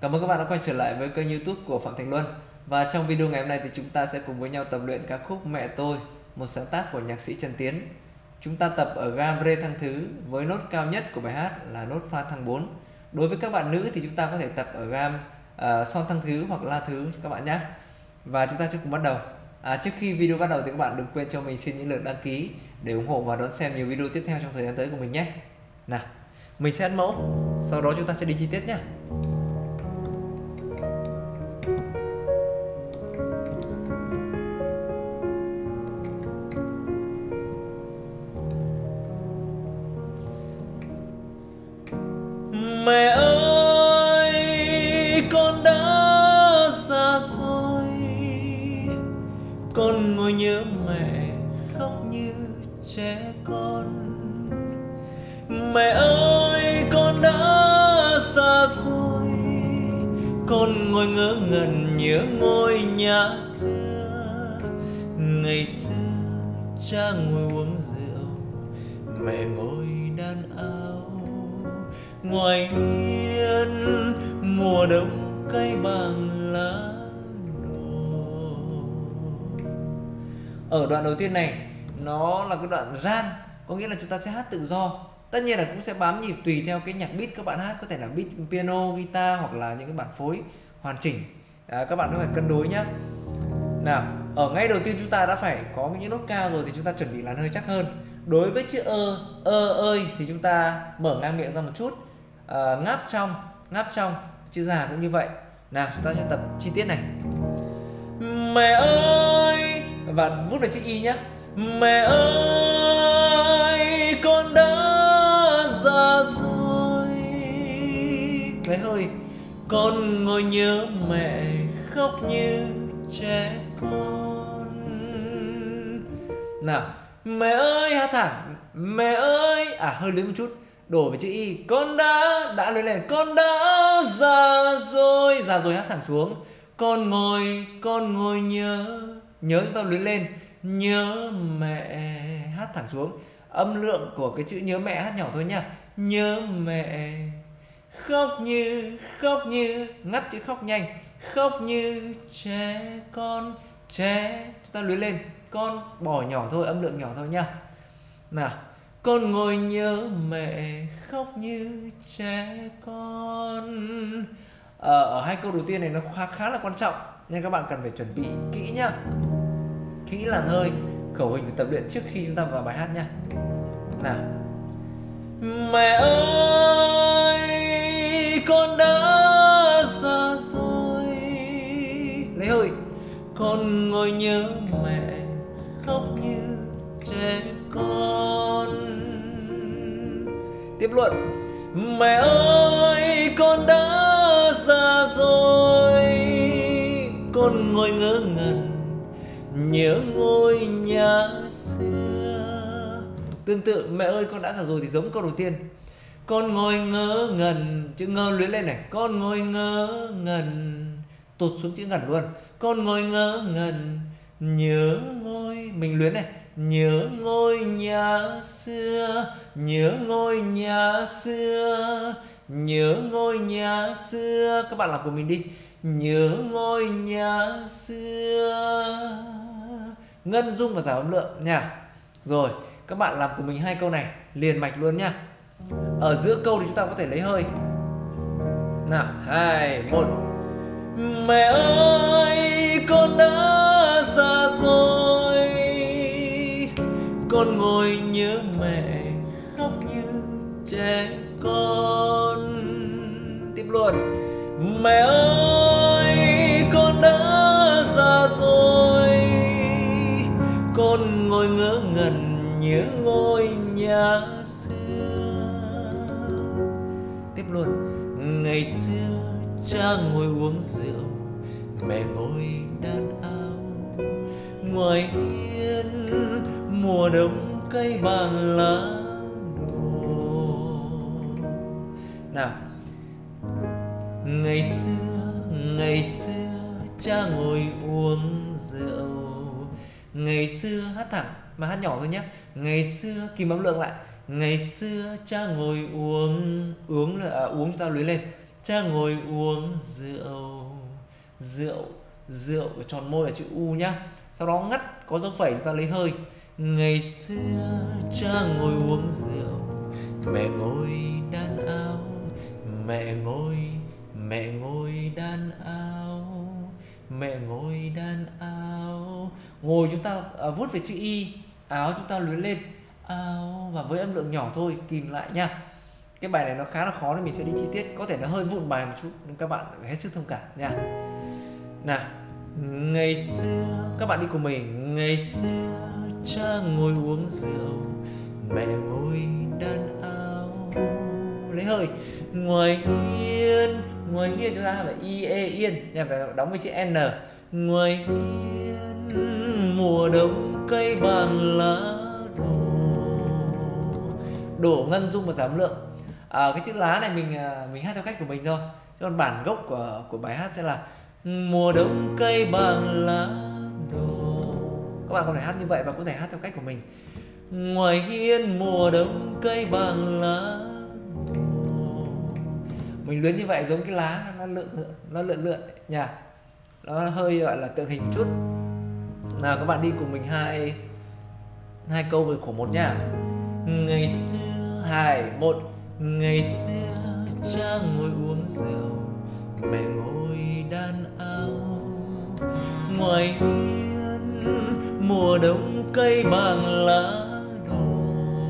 Cảm ơn các bạn đã quay trở lại với kênh YouTube của Phạm Thành Luân. Và trong video ngày hôm nay thì chúng ta sẽ cùng với nhau tập luyện ca khúc Mẹ Tôi, một sáng tác của nhạc sĩ Trần Tiến. Chúng ta tập ở gam rê thăng thứ với nốt cao nhất của bài hát là nốt pha thăng 4. Đối với các bạn nữ thì chúng ta có thể tập ở gam son thăng thứ hoặc la thứ các bạn nhé. Và chúng ta sẽ cùng bắt đầu. Trước khi video bắt đầu thì các bạn đừng quên cho mình xin những lượt đăng ký để ủng hộ và đón xem nhiều video tiếp theo trong thời gian tới của mình nhé. Nào, mình sẽ ấn mẫu, sau đó chúng ta sẽ đi chi tiết nhé. Mẹ ơi, con đã già rồi, con ngồi nhớ mẹ khóc như trẻ con. Mẹ ơi, con đã già rồi, con ngồi ngỡ ngẩn nhớ ngôi nhà xưa. Ngày xưa cha ngồi uống rượu, mẹ ngồi đan áo. Ngoài hiên mùa đông cây bằng lá đổ. Ở đoạn đầu tiên này nó là cái đoạn ran, có nghĩa là chúng ta sẽ hát tự do. Tất nhiên là cũng sẽ bám nhịp tùy theo cái nhạc beat các bạn hát, có thể là beat piano, guitar hoặc là những cái bản phối hoàn chỉnh. Các bạn có phải cân đối nhá. Nào, ở ngay đầu tiên chúng ta đã phải có những nốt cao rồi thì chúng ta chuẩn bị làn hơi chắc hơn. Đối với chữ ơi thì chúng ta mở ngang miệng ra một chút, ngáp trong, chữ già cũng như vậy. Nào, chúng ta sẽ tập chi tiết này. Mẹ ơi, và vút về chữ y nhé. Mẹ ơi, con đã già rồi. Lấy hơi. Con ngồi nhớ mẹ khóc như trẻ con. Nào, mẹ ơi, hát thẳng. Mẹ ơi, hơi lớn một chút, đổ về chữ y. Con đã lớn lên. Con đã già rồi hát thẳng xuống. Con ngồi nhớ chúng ta lớn lên. Nhớ mẹ, hát thẳng xuống. Âm lượng của cái chữ nhớ mẹ hát nhỏ thôi nha. Nhớ mẹ khóc như, ngắt chữ khóc nhanh. Khóc như trẻ con. Trẻ, chúng ta luyến lên. Con bỏ nhỏ thôi, âm lượng nhỏ thôi nha. Nào, con ngồi nhớ mẹ khóc như trẻ con. Ở hai câu đầu tiên này nó khá là quan trọng, nên các bạn cần phải chuẩn bị kỹ nhá. Kỹ làn hơi, khẩu hình phải tập luyện trước khi chúng ta vào bài hát nhá. Nào, mẹ ơi, con đã già rồi. Lấy hơi. Con ngồi nhớ mẹ khóc như trẻ con. Tiếp luôn. Mẹ ơi, con đã già rồi, con ngồi ngỡ ngẩn nhớ ngôi nhà xưa. Tương tự, mẹ ơi con đã già rồi thì giống câu đầu tiên. Con ngồi ngỡ ngẩn, chữ ngơ luyến lên này. Con ngồi ngỡ ngẩn, tụt xuống chữ ngẩn luôn. Con ngồi ngỡ ngẩn nhớ ngôi, mình luyến này. Nhớ ngôi nhà xưa, nhớ ngôi nhà xưa, nhớ ngôi nhà xưa. Các bạn làm của mình đi. Nhớ ngôi nhà xưa. Ngân rung và giảm âm lượng nha. Rồi, các bạn làm của mình hai câu này liền mạch luôn nha. Ở giữa câu thì chúng ta có thể lấy hơi. Nào, 2, 1. Mẹ ơi, con đã già rồi, con ngồi nhớ mẹ khóc như trẻ con. Tiếp luôn. Mẹ ơi, con đã già rồi, con ngồi ngỡ ngẩn nhớ ngôi nhà xưa. Tiếp luôn. Ngày xưa cha ngồi uống rượu, mẹ ngồi đan áo. Ngoài hiên mùa đông cây bằng lá đổ. Nào, ngày xưa cha ngồi uống rượu. Ngày xưa hát thẳng mà hát nhỏ thôi nhé. Ngày xưa kìm âm lượng lại. Ngày xưa cha ngồi uống là uống chúng ta luyến lên. cha ngồi uống rượu. Rượu, rượu tròn môi là chữ U nhá. Sau đó ngắt có dấu phẩy chúng ta lấy hơi. Ngày xưa cha ngồi uống rượu, mẹ ngồi đan áo. Mẹ ngồi đan áo. Mẹ ngồi đan áo. Ngồi chúng ta vuốt về chữ Y. Áo chúng ta luyến lên áo, và với âm lượng nhỏ thôi, kìm lại nha. Cái bài này nó khá là khó nên mình sẽ đi chi tiết, có thể nó hơi vụn bài một chút nhưng các bạn phải hết sức thông cảm nha. Nào, ngày xưa, các bạn đi cùng mình. Ngày xưa cha ngồi uống rượu, mẹ ngồi đan áo. Lấy hơi. Ngoài hiên chúng ta phải yên nha, phải đóng với chữ N. Ngoài hiên mùa đông cây bằng lá đổ ngân rung và giảm lượng. Cái chữ lá này mình hát theo cách của mình thôi, chứ còn bản gốc của bài hát sẽ là mùa đông cây bằng lá đổ. Các bạn có thể hát như vậy và có thể hát theo cách của mình. Ngoài hiên mùa đông cây bằng lá đổ. Mình luyến như vậy giống cái lá nó lượn nha. Nó hơi gọi là tượng hình một chút. Nào các bạn đi cùng mình hai câu về khổ 1 nha. Ngày xưa 2, 1. Ngày xưa cha ngồi uống rượu, mẹ ngồi đan áo. Ngoài hiên mùa đông cây bằng lá đổ.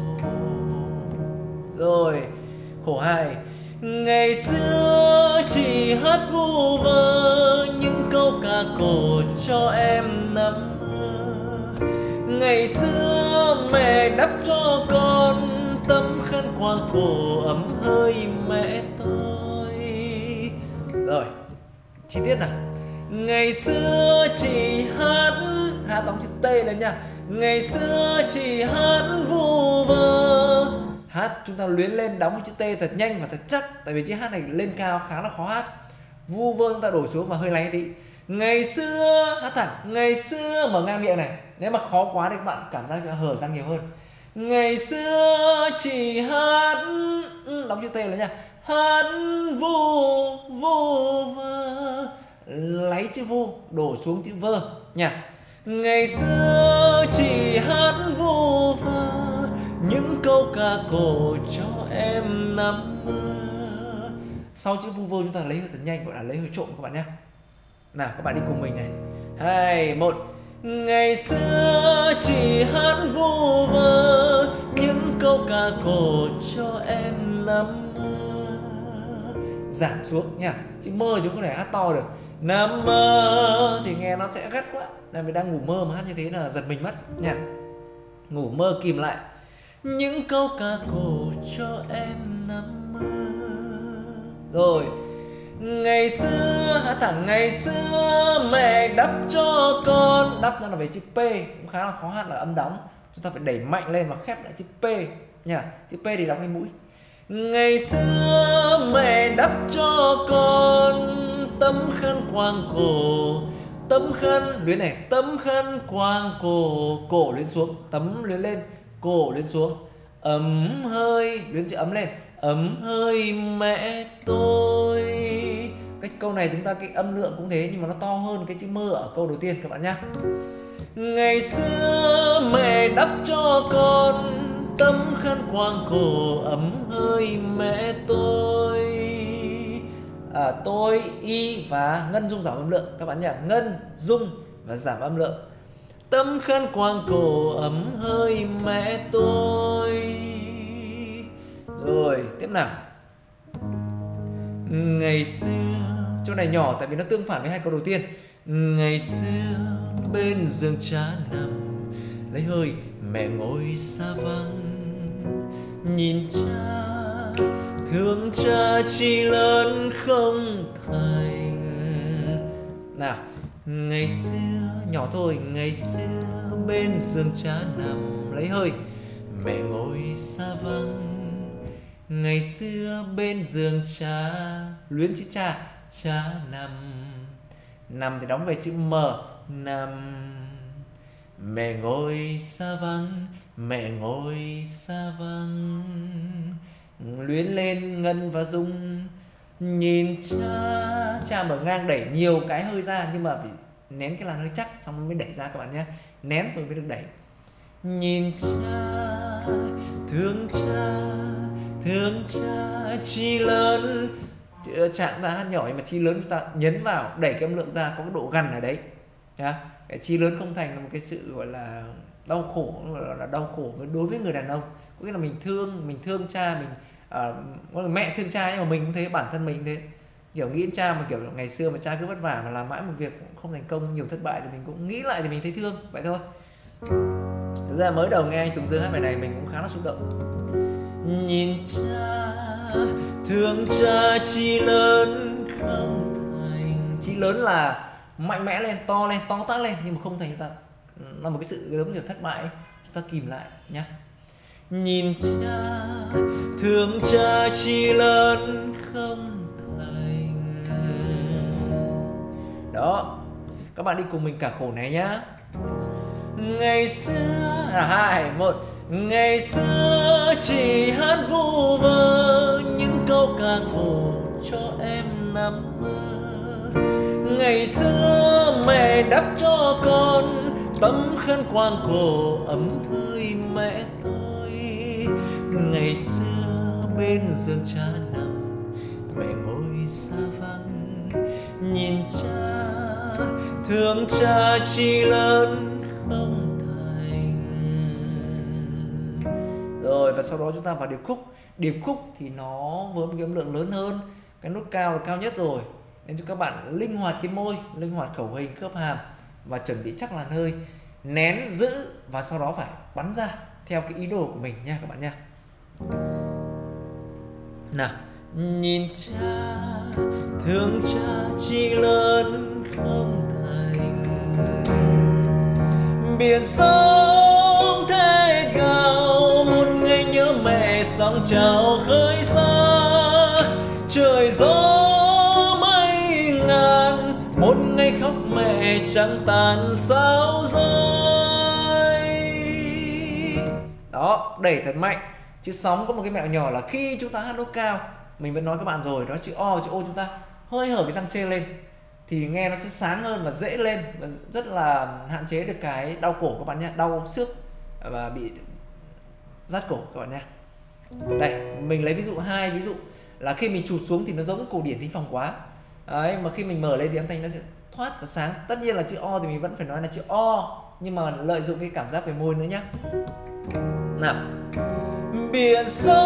Rồi khổ 2. Ngày xưa chỉ hát vu vơ những câu ca cổ cho em nằm mơ. Ngày xưa mẹ đắp cho con tấm khăn quàng cổ ấm hơi mẹ tôi. Rồi, chi tiết nào. Ngày xưa chỉ hát đóng chữ T lên nha. Ngày xưa chỉ hát vu vơ. Hát chúng ta luyến lên đóng chữ T thật nhanh và thật chắc, tại vì chữ H này lên cao khá là khó hát. Vu vơ chúng ta đổ xuống và hơi lay tí. Ngày xưa hát thẳng. Ngày xưa mở ngang miệng này. Nếu mà khó quá thì các bạn cảm giác hở răng nhiều hơn. Ngày xưa chỉ hát đóng chữ T lên nha. Hát vu vơ, lấy chữ vu đổ xuống chữ vơ nha. Ngày xưa chỉ hát vu vơ những câu ca cổ cho em nằm mơ. Sau chữ vu vơ chúng ta lấy hơi thật nhanh, gọi là lấy hơi trộm các bạn nhé. Nào các bạn đi cùng mình này. 2, 1. Ngày xưa chỉ hát vu vơ những câu ca cổ cho em nằm mơ. Giảm xuống nha. Chữ mơ chứ không thể hát to được. Nằm mơ thì nghe nó sẽ gắt quá. Là mình đang ngủ mơ mà hát như thế là giật mình mất nha. Ngủ mơ kìm lại. Những câu ca cổ cho em nằm mơ. Rồi. Ngày xưa hát thẳng. Ngày xưa mẹ đắp cho con. Đắp ra là về chữ P, cũng khá là khó hát là âm đóng. Chúng ta phải đẩy mạnh lên và khép lại chữ P nha. Chữ P thì đóng lên mũi. Ngày xưa mẹ đắp cho con tấm khăn quàng cổ. Tấm khăn luyến này, tấm khăn quàng cổ. Cổ luyến xuống, tấm luyến lên, cổ luyến xuống. Ấm hơi luyến chữ ấm lên. Ấm hơi mẹ tôi. Cái câu này chúng ta cái âm lượng cũng thế nhưng mà nó to hơn cái chữ mơ ở câu đầu tiên các bạn nhé. Ngày xưa mẹ đắp cho con tấm khăn quàng cổ. Ấm hơi mẹ tôi. Tôi, y và ngân dung giảm âm lượng các bạn nhỉ. Ngân, dung và giảm âm lượng. Tấm khăn quàng cổ ấm hơi mẹ tôi. Rồi tiếp nào. Ngày xưa, chỗ này nhỏ tại vì nó tương phản với hai câu đầu tiên. Ngày xưa bên giường cha nằm, lấy hơi mẹ ngồi xa vắng. Nhìn cha, thương cha chỉ lớn không thành. Nào, ngày xưa, nhỏ thôi. Ngày xưa bên giường cha nằm, lấy hơi mẹ ngồi xa vắng. Ngày xưa bên giường cha, luyến chữ cha, cha nằm. Nằm thì đóng về chữ M, nằm. Mẹ ngồi xa vắng, mẹ ngồi xa vắng. Luyến lên ngân và dung. Nhìn cha mở ngang đẩy nhiều cái hơi ra, nhưng mà phải nén cái làn hơi chắc xong mới đẩy ra các bạn nhé. Nén rồi mới được đẩy. Nhìn thương cha chi lớn. Trạng ta hát nhỏ nhưng mà chi lớn chúng ta nhấn vào, đẩy cái âm lượng ra, có cái độ gần ở đấy. Cái chi lớn không thành là một cái sự gọi là đau khổ, là đau khổ đối với người đàn ông. Có nghĩa là mình thương cha, mẹ thương cha, nhưng mà mình cũng thế, bản thân mình cũng thế. Kiểu nghĩ cha mà kiểu ngày xưa mà cha cứ vất vả mà làm mãi một việc cũng không thành công, nhiều thất bại, thì mình cũng nghĩ lại thì mình thấy thương vậy thôi. Thực ra mới đầu nghe anh Tùng Dương hát bài này mình cũng khá là xúc động. Nhìn cha thương cha chi lớn không thành. Chi lớn là mạnh mẽ lên, to tát lên, nhưng mà không thành, chúng ta là một cái sự giống như thất bại ấy. Chúng ta kìm lại nhé. Nhìn thương cha chi lớn không thành. Đó, các bạn đi cùng mình cả khổ này nhá. Ngày xưa 2, 1. Ngày xưa chỉ hát vu vơ những câu ca cổ cho em nằm mơ. Ngày xưa mẹ đắp cho con tấm khăn quàng cổ ấm hơi mẹ tôi. Ngày xưa bên giường cha nằm, mẹ ngồi xa vắng. Nhìn cha thương cha chi lớn không thành. Rồi, và sau đó chúng ta vào điệp khúc. Điệp khúc thì nó với một cái âm lượng lớn hơn, cái nốt cao là cao nhất rồi, nên cho các bạn linh hoạt cái môi, linh hoạt khẩu hình, khớp hàm và chuẩn bị chắc làn hơi, nén giữ và sau đó phải bắn ra theo cái ý đồ của mình nha các bạn nha. Nào, nhìn cha thương cha chi lớn không thành. Biển sóng thế gào, một ngày nhớ mẹ sóng trào khơi xa. Trời gió mây ngàn, một ngày khóc mẹ trăng tàn sao rơi. Đó, đẩy thật mạnh. Chứ sóng có một cái mẹo nhỏ là khi chúng ta hát nốt cao, mình vẫn nói các bạn rồi, đó chữ O chúng ta hơi hở cái răng trên lên thì nghe nó sẽ sáng hơn và dễ lên, và rất là hạn chế được cái đau cổ các bạn nhé, đau xước và bị rát cổ các bạn nhé. Đây, mình lấy ví dụ 2 ví dụ là khi mình chụp xuống thì nó giống cổ điển thính phòng quá. Đấy, mà khi mình mở lên thì âm thanh nó sẽ thoát và sáng. Tất nhiên là chữ O thì mình vẫn phải nói là chữ O, nhưng mà lợi dụng cái cảm giác về môi nữa nhé. Nào, biển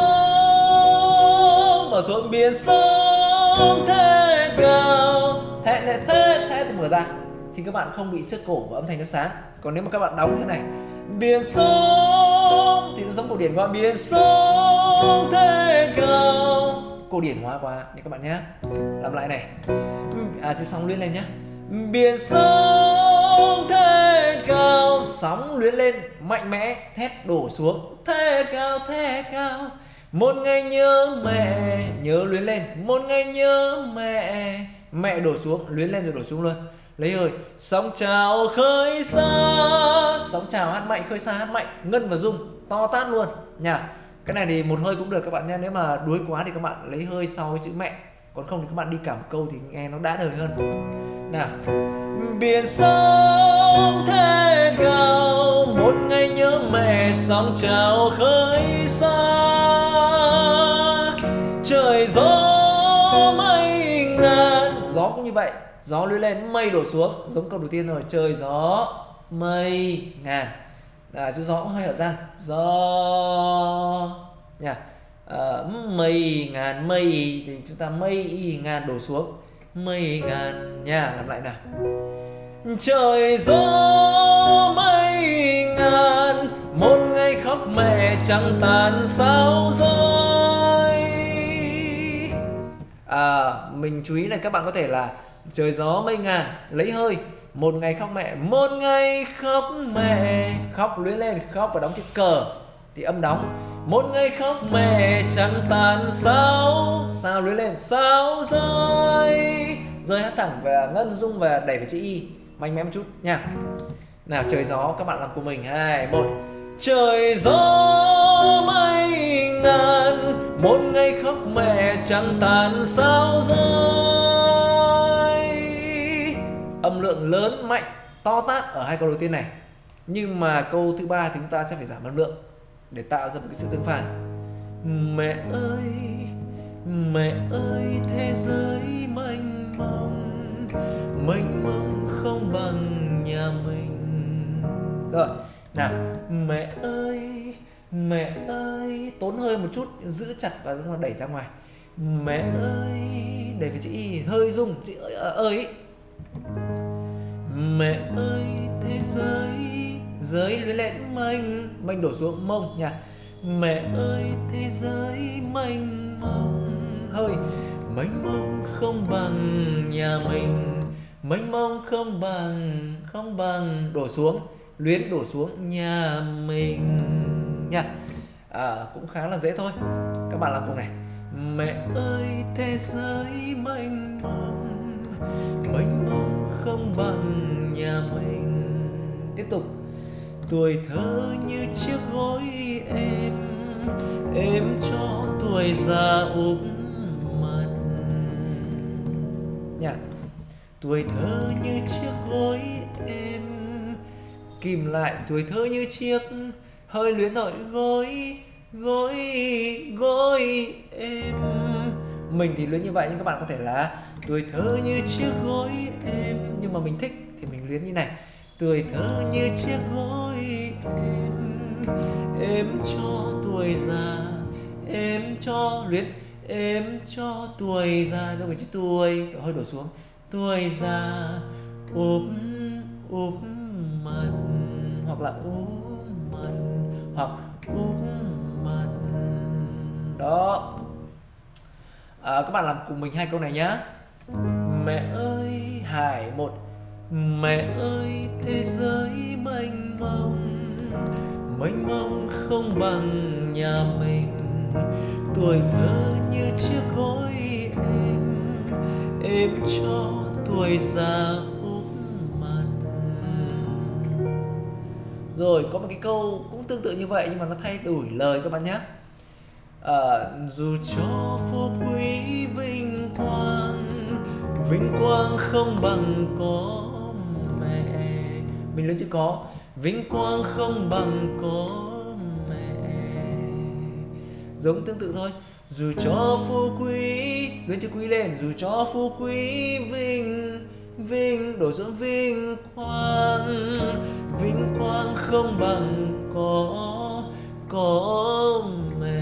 sông mở xuống, biển sông thét gào, thét thì mở ra thì các bạn không bị xước cổ và âm thanh nó sáng. Còn nếu mà các bạn đóng thế này, biển sông thì nó giống cổ điển quá, biển sông thét gào, cổ điển hóa quá nha các bạn nhé. Làm lại này, chữ sóng luyến lên nhé. Biển sông thét gào, sóng luyến lên mạnh mẽ, thét đổ xuống, thét gào. Một ngày nhớ mẹ, nhớ luyến lên, một ngày nhớ mẹ, mẹ đổ xuống, luyến lên rồi đổ xuống luôn. Lấy hơi, sóng trào khơi xa, sóng trào hát mạnh, khơi xa hát mạnh, ngân và rung to tát luôn nha. Cái này thì một hơi cũng được các bạn nhé. Nếu mà đuối quá thì các bạn lấy hơi sau cái chữ mẹ, còn không thì các bạn đi cả một câu thì nghe nó đã đời hơn. Nào, biển sông thét gào, một ngày nhớ mẹ, sóng trào khơi xa. Trời gió mây ngàn, gió cũng như vậy, gió lưới lên, mây đổ xuống, giống câu đầu tiên rồi. Trời gió mây ngàn, chữ gió cũng hơi ở răng, gió nha. Mây ngàn, mây thì chúng ta mây y ngàn đổ xuống, mây ngàn nha. Làm lại nào, trời gió mây ngàn, một ngày khóc mẹ trăng tàn sao rơi. Mình chú ý là các bạn có thể là trời gió mây ngàn lấy hơi, một ngày khóc mẹ, một ngày khóc mẹ, khóc luyến lên, khóc và đóng chữ cờ thì âm đóng. Một ngày khóc mẹ trăng tàn sao, sao luyến lên, sao rơi. Rơi hát thẳng và ngân rung và đẩy về chữ Y mạnh mẽ một chút nha. Nào, trời gió các bạn làm cùng mình. 2, 1. Trời gió mây ngàn, một ngày khóc mẹ chẳng tàn sao rồi. Âm lượng lớn mạnh to tát ở hai câu đầu tiên này, nhưng mà câu thứ ba thì chúng ta sẽ phải giảm âm lượng để tạo ra một cái sự tương phản. Mẹ ơi thế giới mênh mông không bằng nhà mình. Rồi nào, mẹ ơi, tốn hơi một chút, giữ chặt và đẩy ra ngoài. Mẹ ơi, đẩy về chữ y, hơi rung chữ ơi ấy. Mẹ ơi thế giới luyến lên mênh đổ xuống mông nha. Mẹ ơi thế giới mênh mông, hơi mênh mông không bằng nhà mình, mênh mông không bằng đổ xuống, luyến đổ xuống nhà mình nha. Cũng khá là dễ thôi, các bạn làm cùng này. Mẹ ơi thế giới mênh mông không bằng nhà mình. Tiếp tục. Tuổi thơ như chiếc gối êm cho tuổi già úp mặt nha. Tuổi thơ như chiếc gối êm, kìm lại, tuổi thơ như chiếc, hơi luyến rồi, gối êm. Mình thì luyến như vậy, nhưng các bạn có thể là tuổi thơ như chiếc gối êm, nhưng mà mình thích thì mình luyến như này. Tuổi thơ như chiếc gối êm cho tuổi già, êm cho luyến, êm cho tuổi già, do cái chữ tuổi hơi đổ xuống. Tuổi già úp mặt, hoặc là úp mặt, hoặc úp mặt. Đó. Các bạn làm cùng mình hai câu này nhá. Mẹ ơi, Hải 1. Mẹ ơi thế giới mênh mông không bằng nhà mình. Tuổi thơ như chiếc gối êm cho tuổi già úp mặt. Rồi có một cái câu cũng tương tự như vậy, nhưng mà nó thay đổi lời các bạn nhé. Dù cho phú quý vinh quang không bằng có mẹ. Mình lên chữ có, vinh quang không bằng có mẹ. Giống tương tự thôi. Dù cho phú quý, lên chữ quý lên. Dù cho phú quý vinh đổ xuống vinh quang không bằng có mẹ.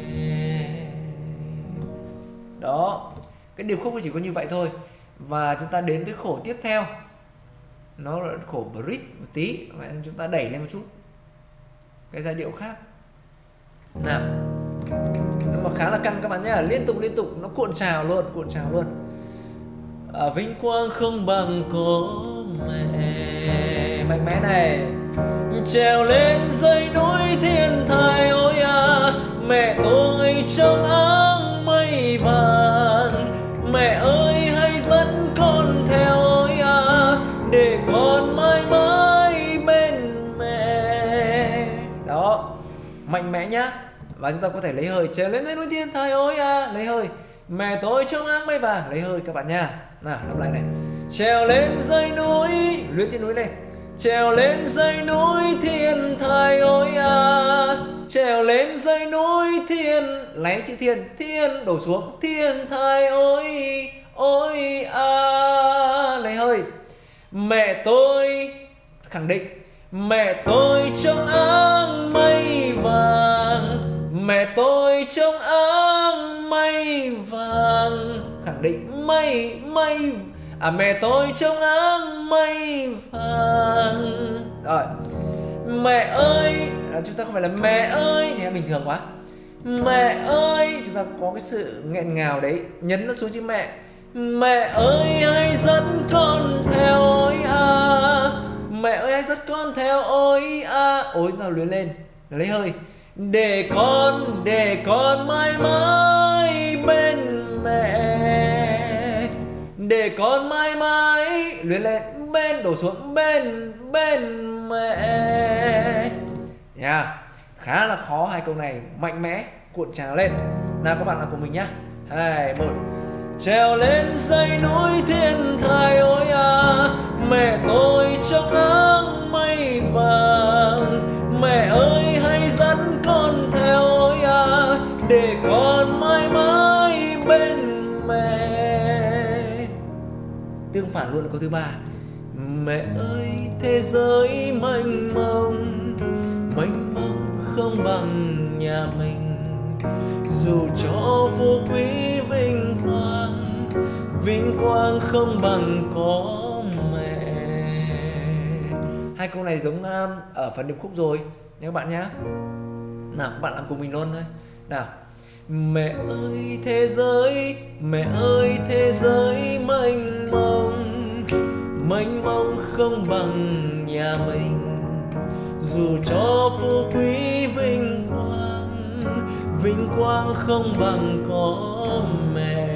Đó, cái điệp khúc chỉ có như vậy thôi. Và chúng ta đến với khổ tiếp theo, nó là khổ bridge một tí, và chúng ta đẩy lên một chút cái giai điệu khác nào. Nhưng mà khá là căng các bạn nhé, liên tục nó cuộn trào luôn. Vinh quang không bằng có mẹ, mạnh mẽ này. Trèo lên dãy núi thiên thai ôi mẹ tôi trong áng mây vàng. Mẹ ơi hãy dẫn con theo ôi để con mãi mãi bên mẹ. Đó, mạnh mẽ nhá. Và chúng ta có thể lấy hơi. Trèo lên dãy núi thiên thai ôi lấy hơi. Mẹ tôi trong áng mây vàng, lấy hơi các bạn nha. Nào, lặp lại này. Trèo lên dãy núi, luyến trên núi này. Trèo lên dãy núi thiên thai ôi trèo lên dãy núi thiên, lấy chữ thiên đổ xuống, thiên thai ôi lấy hơi. Mẹ tôi, khẳng định, mẹ tôi trong áng mây vàng. Mẹ tôi trong áng mây vàng, khẳng định, mây mẹ tôi trong áng mây vàng. Rồi, mẹ ơi, chúng ta không phải là mẹ ơi thì bình thường quá. Mẹ ơi, chúng ta có cái sự nghẹn ngào đấy, nhấn nó xuống chữ mẹ. Mẹ ơi hãy dẫn con theo ôi mẹ ơi hãy dẫn con theo ôi ôi ta luyến lên, lấy hơi. Để con mãi mãi bên mẹ. Để con mãi mãi, luyến lên, bên đổ xuống, bên mẹ nha. Khá là khó hai câu này, mạnh mẽ, cuộn trào lên. Nào các bạn làm cùng mình nhá. 2, 1. Trèo lên dãy núi thiên thai ôi à, mẹ tôi trong áng mây vàng. Mẹ ơi hãy dẫn con theo ôi à, để con mãi mãi bên mẹ. Tương phản luôn là câu thứ 3. Mẹ ơi thế giới mênh mông, mênh mông không bằng nhà mình. Dù cho phú quý vinh quang không bằng có mẹ. Hai câu này giống ở phần điệp khúc rồi nha các bạn nhé. Nào các bạn làm cùng mình luôn thôi. Nào. Mẹ ơi thế giới, mẹ ơi thế giới mênh mông không bằng nhà mình. Dù cho phú quý vinh quang không bằng có mẹ.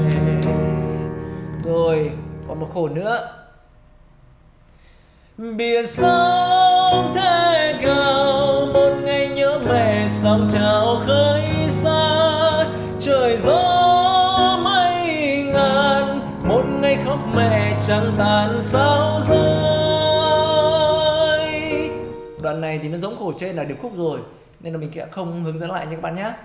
Rồi còn một khổ nữa. Biển sóng thế cao, một ngày nhớ mẹ sóng trào khơi xa. Trời gió mây ngàn, một ngày khóc mẹ chẳng tàn sao rơi. Đoạn này thì nó giống khổ trên là điệp khúc rồi, nên là mình sẽ không hướng dẫn lại nha các bạn nhé.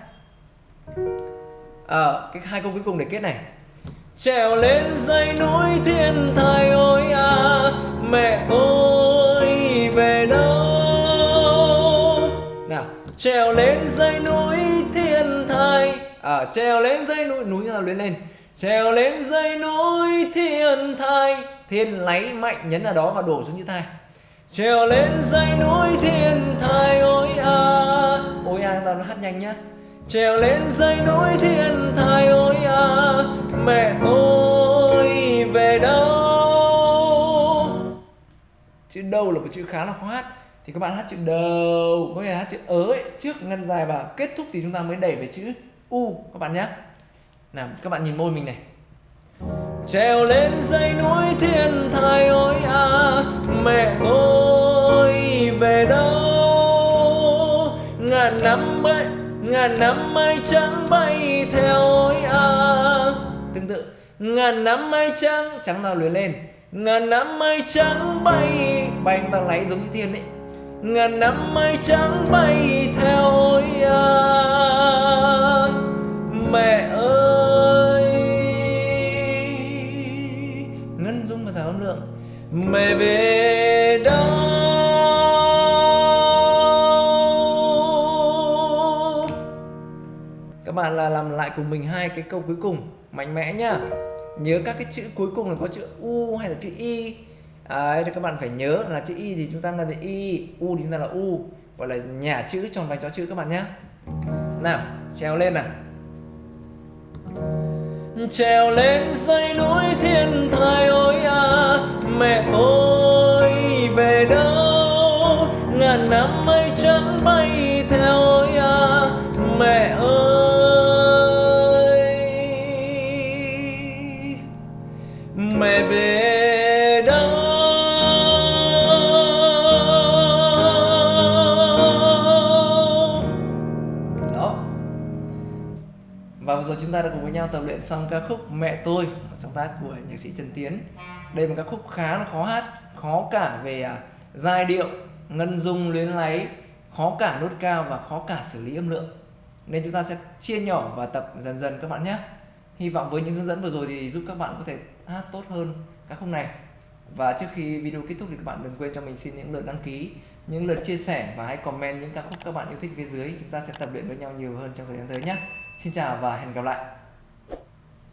Cái hai câu cuối cùng để kết này. Trèo lên dãy núi thiên thai ôi à, mẹ tôi về đâu. Nào, trèo lên dãy núi thiên thai. Trèo lên dãy núi là lên. Trèo lên dãy núi thiên thai. Thiên lấy mạnh nhấn ở đó và đổ xuống chữ thai. Trèo lên dãy núi thiên thai ôi à. Ôi à, chúng ta nó hát nhanh nhá. Trèo lên dãy núi thiên thai ôi à, mẹ tôi về đâu. Chữ đâu là một chữ khá là khó hát, thì các bạn hát chữ đầu, có thể hát chữ ớ ấy, trước ngân dài và kết thúc thì chúng ta mới đẩy về chữ u các bạn nhé. Nào các bạn nhìn môi mình này. Trèo lên dãy núi thiên thai ôi à, mẹ tôi về đâu. Ngàn năm mây trắng bay theo ôi à. Tương tự. Ngàn năm mây trắng nào luyện lên. Ngàn năm mây trắng bay anh ta lấy giống như thiên ấy. Ngàn năm mây trắng bay theo ôi à. Mẹ ơi. Ngân dung và giáo âm lượng. Mẹ về đâu. Các bạn là làm lại cùng mình hai cái câu cuối cùng mạnh mẽ nhá. Nhớ các cái chữ cuối cùng là có chữ u hay là chữ y. Đấy, các bạn phải nhớ là chữ y thì chúng ta ngân về y, u thì chúng ta là u, gọi là nhả chữ tròn vạch chó chữ các bạn nhé. Nào, trèo lên nào. Trèo lên dãy núi thiên thai ôi à, mẹ tôi về đâu. Ngàn năm mây trắng bay theo ôi à, mẹ ơi. Mẹ về đâu. Đó. Và vừa rồi chúng ta đã cùng với nhau tập luyện xong ca khúc Mẹ Tôi, một sáng tác của nhạc sĩ Trần Tiến. Đây là một ca khúc khá là khó hát, khó cả về giai điệu, ngân dung, luyến láy, khó cả nốt cao và khó cả xử lý âm lượng. Nên chúng ta sẽ chia nhỏ và tập dần dần các bạn nhé. Hy vọng với những hướng dẫn vừa rồi thì giúp các bạn có thể hát tốt hơn ca khúc này. Và trước khi video kết thúc thì các bạn đừng quên cho mình xin những lượt đăng ký, những lượt chia sẻ và hãy comment những ca khúc các bạn yêu thích phía dưới. Chúng ta sẽ tập luyện với nhau nhiều hơn trong thời gian tới nhé. Xin chào và hẹn gặp lại.